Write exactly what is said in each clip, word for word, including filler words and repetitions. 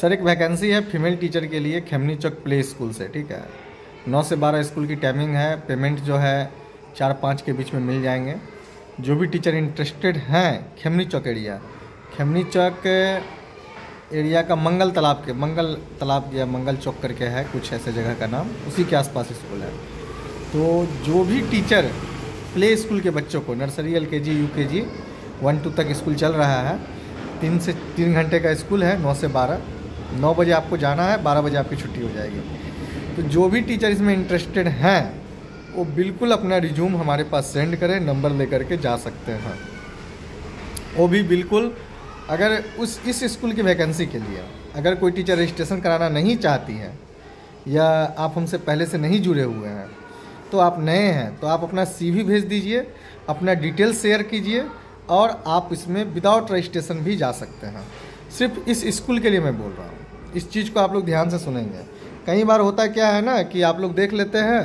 Sir एक vacancy है female teacher के लिए खेमनी चौक प्ले स्कूल से, ठीक है। नौ से बारह स्कूल की टाइमिंग है। पेमेंट जो है चार पाँच के बीच में मिल जाएंगे। जो भी टीचर इंटरेस्टेड हैं, खेमनी चौक एरिया, खेमनी चौक एरिया का मंगल तालाब के मंगल तालाब या मंगल चौक करके है कुछ ऐसे जगह का नाम, उसी के आसपास स्कूल है। तो जो भी टीचर प्ले स्कूल के बच्चों को, नर्सरी एल के G U K G one two तक स्कूल चल रहा है, तीन से तीन घंटे का स्कूल है, नौ से बारह। नौ बजे आपको जाना है, बारह बजे आपकी छुट्टी हो जाएगी। तो जो भी टीचर इसमें इंटरेस्टेड हैं वो बिल्कुल अपना रिज्यूम हमारे पास सेंड करें, नंबर लेकर के जा सकते हैं। वो भी बिल्कुल, अगर उस इस स्कूल की वैकेंसी के लिए अगर कोई टीचर रजिस्ट्रेशन कराना नहीं चाहती है या आप हमसे पहले से नहीं जुड़े हुए हैं, तो आप नए हैं तो आप अपना सीवी भेज दीजिए, अपना डिटेल शेयर कीजिए और आप इसमें विदाउट रजिस्ट्रेशन भी जा सकते हैं। सिर्फ इस स्कूल के लिए मैं बोल रहा हूँ, इस चीज़ को आप लोग ध्यान से सुनेंगे। कई बार होता क्या है ना कि आप लोग देख लेते हैं,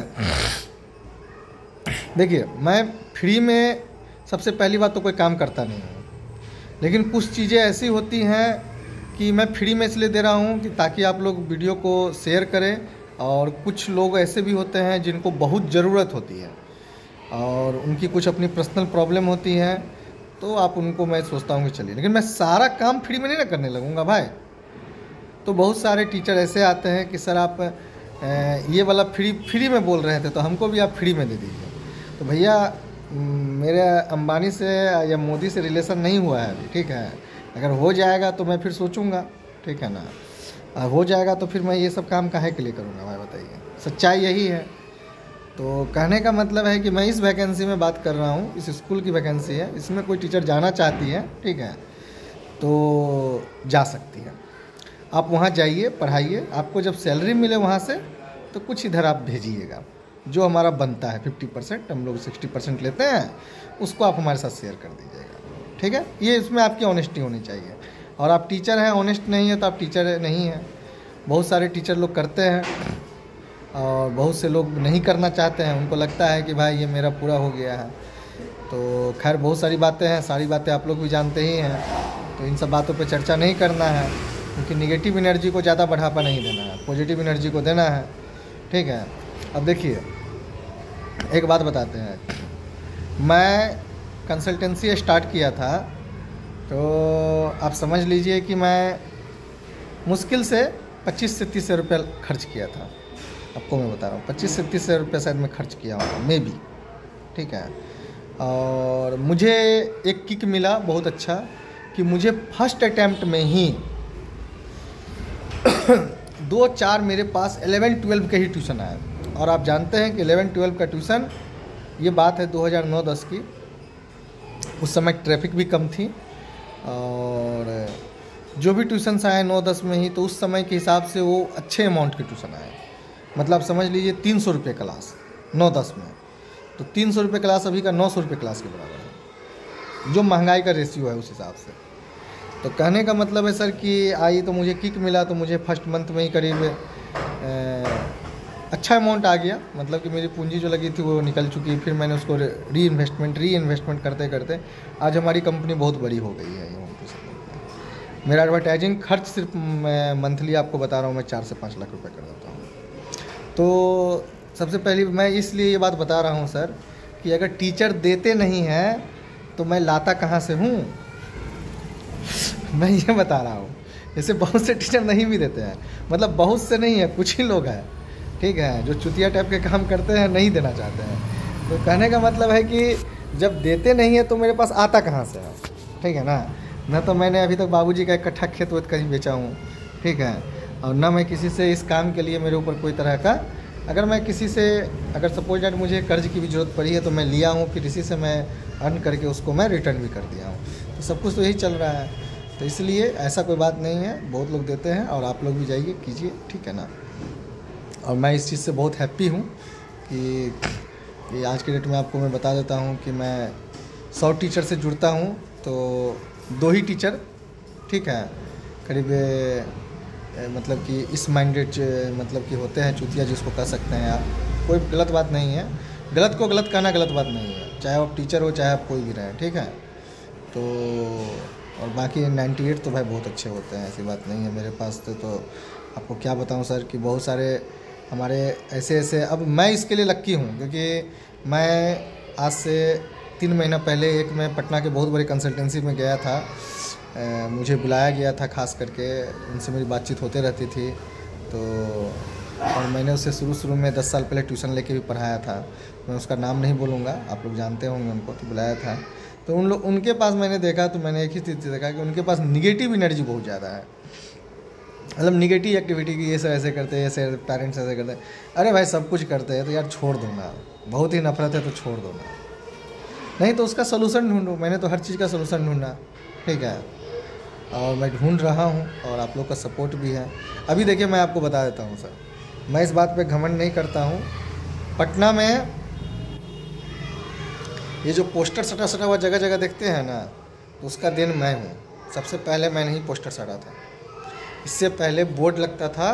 देखिए मैं फ्री में सबसे पहली बात तो कोई काम करता नहीं हूँ, लेकिन कुछ चीज़ें ऐसी होती हैं कि मैं फ्री में इसलिए दे रहा हूँ कि ताकि आप लोग वीडियो को शेयर करें। और कुछ लोग ऐसे भी होते हैं जिनको बहुत ज़रूरत होती है और उनकी कुछ अपनी पर्सनल प्रॉब्लम होती है, तो आप उनको, मैं सोचता हूँ कि चलिए, लेकिन मैं सारा काम फ्री में नहीं ना करने लगूँगा भाई। तो बहुत सारे टीचर ऐसे आते हैं कि सर आप ये वाला फ्री फ्री में बोल रहे थे तो हमको भी आप फ्री में दे दीजिए। तो भैया मेरे अंबानी से या मोदी से रिलेशन नहीं हुआ है अभी, ठीक है। अगर हो जाएगा तो मैं फिर सोचूंगा, ठीक है ना। हो जाएगा तो फिर मैं ये सब काम काहे के लिए करूँगा भाई, बताइए। सच्चाई यही है। तो कहने का मतलब है कि मैं इस वैकेंसी में बात कर रहा हूँ, इस स्कूल की वैकेंसी है, इसमें कोई टीचर जाना चाहती है, ठीक है, तो जा सकती है। आप वहाँ जाइए, पढ़ाइए, आपको जब सैलरी मिले वहाँ से तो कुछ इधर आप भेजिएगा, जो हमारा बनता है फिफ्टी परसेंट, हम लोग सिक्सटी परसेंट लेते हैं, उसको आप हमारे साथ शेयर कर दीजिएगा, ठीक है। ये इसमें आपकी ऑनेस्टी होनी चाहिए। और आप टीचर हैं, ऑनेस्ट नहीं है तो आप टीचर नहीं हैं। बहुत सारे टीचर लोग करते हैं और बहुत से लोग नहीं करना चाहते हैं, उनको लगता है कि भाई ये मेरा पूरा हो गया है। तो खैर बहुत सारी बातें हैं, सारी बातें आप लोग भी जानते ही हैं, तो इन सब बातों पे चर्चा नहीं करना है, क्योंकि निगेटिव एनर्जी को ज़्यादा बढ़ावा नहीं देना है, पॉजिटिव एनर्जी को देना है, ठीक है। अब देखिए एक बात बताते हैं, मैं कंसल्टेंसी स्टार्ट किया था तो आप समझ लीजिए कि मैं मुश्किल से पच्चीस से तीस हज़ार रुपया खर्च किया था। आपको मैं बता रहा हूँ, पच्चीस से तीस हज़ार रुपया शायद मैं खर्च किया हूँ मे बी, ठीक है। और मुझे एक किक मिला बहुत अच्छा कि मुझे फर्स्ट अटैम्प्ट में ही दो चार मेरे पास एलेवन ट्वेल्व के ही ट्यूशन आए। और आप जानते हैं कि एलेवन ट्वेल्व का ट्यूशन, ये बात है दो हज़ार नौ दस की, उस समय ट्रैफिक भी कम थी और जो भी ट्यूशन्स आए नौ दस में ही, तो उस समय के हिसाब से वो अच्छे अमाउंट के ट्यूशन आए। मतलब समझ लीजिए तीन सौ रुपये क्लास नौ दस में, तो तीन सौ रुपये क्लास अभी का नौ सौ रुपये क्लास के बराबर है, जो महंगाई का रेशियो है उस हिसाब से। तो कहने का मतलब है सर कि आई तो मुझे किक मिला, तो मुझे फर्स्ट मंथ में ही करीब अच्छा अमाउंट आ गया। मतलब कि मेरी पूंजी जो लगी थी वो निकल चुकी। फिर मैंने उसको री इन्वेस्टमेंट री इन्वेस्टमेंट करते करते आज हमारी कंपनी बहुत बड़ी हो गई है। मेरा एडवर्टाइजिंग खर्च सिर्फ मैं मंथली आपको बता रहा हूँ, मैं चार से पाँच लाख रुपए कर देता हूँ। तो सबसे पहले मैं इसलिए ये बात बता रहा हूँ सर कि अगर टीचर देते नहीं हैं तो मैं लाता कहाँ से हूँ, मैं ये बता रहा हूँ। जैसे बहुत से टीचर नहीं भी देते हैं, मतलब बहुत से नहीं है, कुछ ही लोग हैं, ठीक है, जो चुतिया टाइप के काम करते हैं, नहीं देना चाहते हैं। तो कहने का मतलब है कि जब देते नहीं है तो मेरे पास आता कहाँ से है, ठीक है ना। न तो मैंने अभी तक बाबूजी का इकट्ठा खेत वेत कहीं बेचा हूँ, ठीक है, और न मैं किसी से इस काम के लिए मेरे ऊपर कोई तरह का, अगर मैं किसी से, अगर सपोज डेट मुझे कर्ज की भी ज़रूरत पड़ी है तो मैं लिया हूँ, फिर इसी से मैं अर्न करके उसको मैं रिटर्न भी कर दिया हूँ। तो सब कुछ तो यही चल रहा है। तो इसलिए ऐसा कोई बात नहीं है, बहुत लोग देते हैं और आप लोग भी जाइए कीजिए, ठीक है ना। और मैं इस चीज़ से बहुत हैप्पी हूँ कि, कि आज के डेट में आपको मैं बता देता हूँ कि मैं सौ टीचर से जुड़ता हूँ तो दो ही टीचर, ठीक है, करीब मतलब कि इस माइंडेड, मतलब कि होते हैं चुतिया जिसको कह सकते हैं आप। कोई गलत बात नहीं है, गलत को गलत कहना गलत बात नहीं है, चाहे आप टीचर हो चाहे आप कोई भी रहें, ठीक है। तो और बाकी अट्ठानवे तो भाई बहुत अच्छे होते हैं, ऐसी बात नहीं है। मेरे पास तो, तो आपको क्या बताऊं सर कि बहुत सारे हमारे ऐसे ऐसे, अब मैं इसके लिए लक्की हूं क्योंकि मैं आज से तीन महीना पहले एक मैं पटना के बहुत बड़ी कंसल्टेंसी में गया था। आ, मुझे बुलाया गया था, खास करके उनसे मेरी बातचीत होते रहती थी। तो और मैंने उससे शुरू शुरू में दस साल पहले ट्यूशन लेके भी पढ़ाया था। मैं उसका नाम नहीं बोलूँगा, आप लोग जानते होंगे उनको, तो बुलाया था। तो उन लोग उनके पास मैंने देखा, तो मैंने एक ही चीज़ देखा कि उनके पास निगेटिव एनर्जी बहुत ज़्यादा है। मतलब निगेटिव एक्टिविटी की, ये सब ऐसे करते हैं, ऐसे पेरेंट्स ऐसे करते हैं। अरे भाई सब कुछ करते हैं तो यार छोड़ दो ना, बहुत ही नफरत है तो छोड़ दो ना, नहीं तो उसका सोल्यूशन ढूंढो। मैंने तो हर चीज़ का सोल्यूशन ढूंढा, ठीक है, और मैं ढूंढ रहा हूँ और आप लोग का सपोर्ट भी है। अभी देखिए मैं आपको बता देता हूँ सर, मैं इस बात पे घमंड नहीं करता हूँ। पटना में ये जो पोस्टर सटा सटा हुआ जगह जगह देखते हैं ना, तो उसका दिन मैं हूँ। सबसे पहले मैंने ही पोस्टर सटा था। इससे पहले बोर्ड लगता था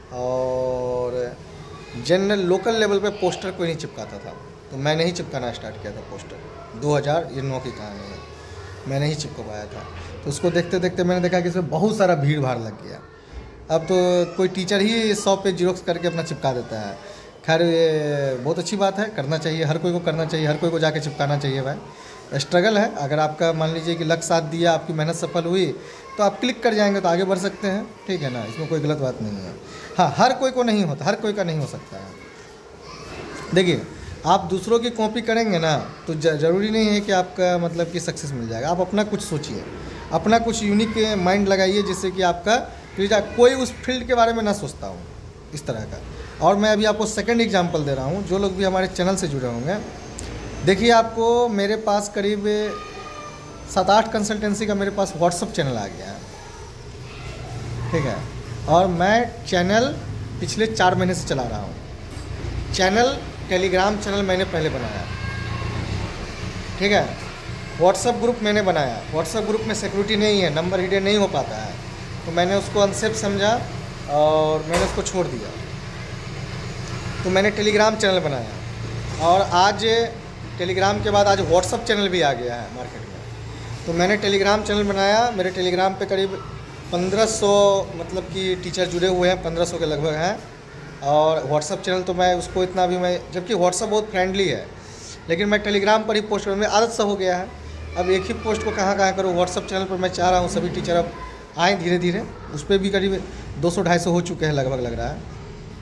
और जनरल लोकल लेवल पे पोस्टर कोई नहीं चिपकाता था, तो मैंने ही चिपकाना स्टार्ट किया था पोस्टर। दो हज़ार नौ की कहानी है, मैंने ही चिपकवाया था। तो उसको देखते देखते मैंने देखा कि इसमें बहुत सारा भीड़ भाड़ लग गया। अब तो कोई टीचर ही सौ पे जीरोक्स करके अपना चिपका देता है। खैर ये बहुत अच्छी बात है, करना चाहिए, हर कोई को करना चाहिए, हर कोई को जाके चिपकाना चाहिए। भाई स्ट्रगल है, अगर आपका मान लीजिए कि लक साथ दिया, आपकी मेहनत सफल हुई, तो आप क्लिक कर जाएंगे तो आगे बढ़ सकते हैं, ठीक है ना, इसमें कोई गलत बात नहीं है। हाँ, हर कोई को नहीं होता, हर कोई का नहीं हो सकता है। देखिए आप दूसरों की कॉपी करेंगे ना तो ज़रूरी नहीं है कि आपका मतलब कि सक्सेस मिल जाएगा। आप अपना कुछ सोचिए, अपना कुछ यूनिक माइंड लगाइए, जिससे कि आपका कोई उस फील्ड के बारे में ना सोचता हूँ इस तरह का। और मैं अभी आपको सेकंड एग्जांपल दे रहा हूँ, जो लोग भी हमारे चैनल से जुड़े होंगे, देखिए आपको मेरे पास करीब सात आठ कंसल्टेंसी का मेरे पास व्हाट्सअप चैनल आ गया है, ठीक है, और मैं चैनल पिछले चार महीने से चला रहा हूँ। चैनल टेलीग्राम चैनल मैंने पहले बनाया, ठीक है, व्हाट्सअप ग्रुप मैंने बनाया। व्हाट्सअप ग्रुप में सिक्योरिटी नहीं है, नंबर हिडन नहीं हो पाता है, तो मैंने उसको अनसेफ समझा और मैंने उसको छोड़ दिया। तो मैंने टेलीग्राम चैनल बनाया और आज टेलीग्राम के बाद आज व्हाट्सअप चैनल भी आ गया है मार्केट में। तो मैंने टेलीग्राम चैनल बनाया, मेरे टेलीग्राम पे करीब पंद्रह सौ मतलब कि टीचर जुड़े हुए हैं, पंद्रह सौ के लगभग हैं। और व्हाट्सअप चैनल तो मैं उसको इतना भी मैं, जबकि व्हाट्सअप बहुत फ्रेंडली है, लेकिन मैं टेलीग्राम पर ही पोस्ट करूँ, मेरी आदत सा हो गया है। अब एक ही पोस्ट को कहाँ कहाँ करूँ, व्हाट्सअप चैनल पर मैं चाह रहा हूँ सभी टीचर अब आएँ धीरे धीरे। उस पर भी करीब दो सौ ढाई सौ हो चुके हैं लगभग, लग रहा है।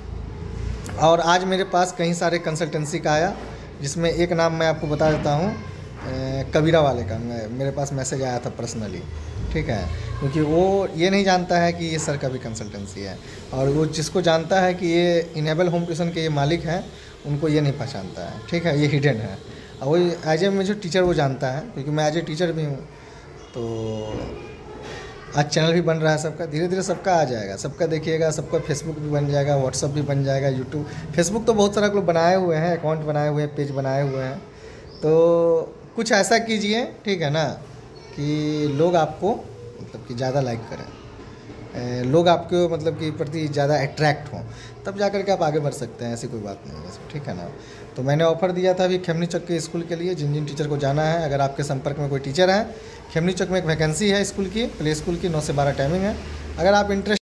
और आज मेरे पास कई सारे कंसल्टेंसी का आया, जिसमें एक नाम मैं आपको बता देता हूँ, कबीरा वाले का मेरे पास मैसेज आया था पर्सनली, ठीक है, क्योंकि वो ये नहीं जानता है कि ये सर का भी कंसल्टेंसी है, और वो जिसको जानता है कि ये इनेबल होम ट्यूशन के ये मालिक हैं, उनको ये नहीं पहचानता है, ठीक है, ये हिडन है। और वो एज ए मुझे टीचर वो जानता है, क्योंकि मैं एज ए टीचर भी हूँ। तो आज चैनल भी बन रहा है सबका, धीरे धीरे सबका आ जाएगा, सबका देखिएगा, सबका फेसबुक भी बन जाएगा, व्हाट्सअप भी बन जाएगा, यूट्यूब, फेसबुक तो बहुत सारा लोग बनाए हुए हैं, अकाउंट बनाए हुए हैं, पेज बनाए हुए हैं। तो कुछ ऐसा कीजिए, ठीक है ना, कि लोग आपको मतलब कि ज़्यादा लाइक करें, लोग आपके मतलब कि प्रति ज़्यादा अट्रैक्ट हों, तब जा कर के आप आगे बढ़ सकते हैं, ऐसी कोई बात नहीं है, ठीक है ना। तो मैंने ऑफ़र दिया था अभी खेमनी चौक के स्कूल के लिए, जिन जिन टीचर को जाना है, अगर आपके संपर्क में कोई टीचर है, खेमनी चौक में एक वैकेंसी है स्कूल की, प्ले स्कूल की, नौ से बारह टाइमिंग है। अगर आप इंटरेस्ट